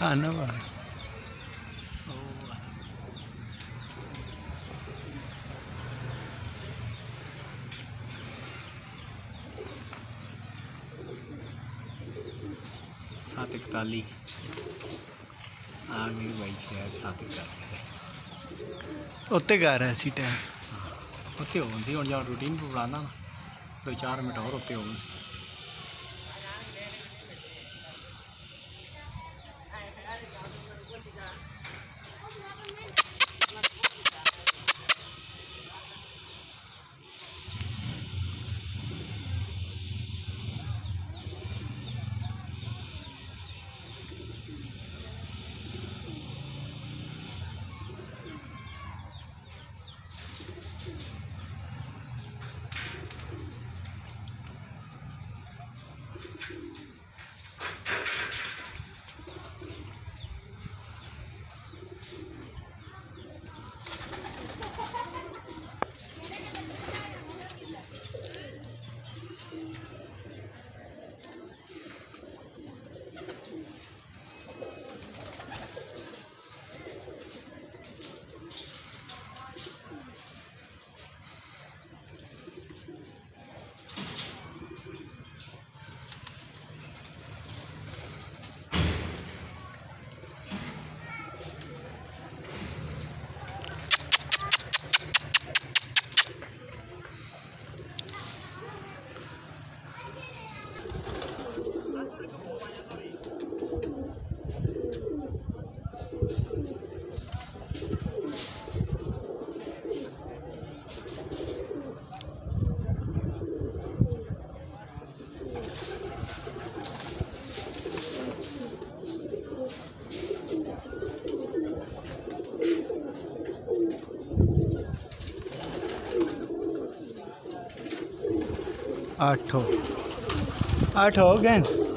खाना बाहर सात इकताली आ गई भाई शहर 7:41 उत्ते घर है इसी टाइम उत्ते होती हूँ जब रूटीन पर बनाना 2-4 मिनट और उत्ते हो 8 हो गए।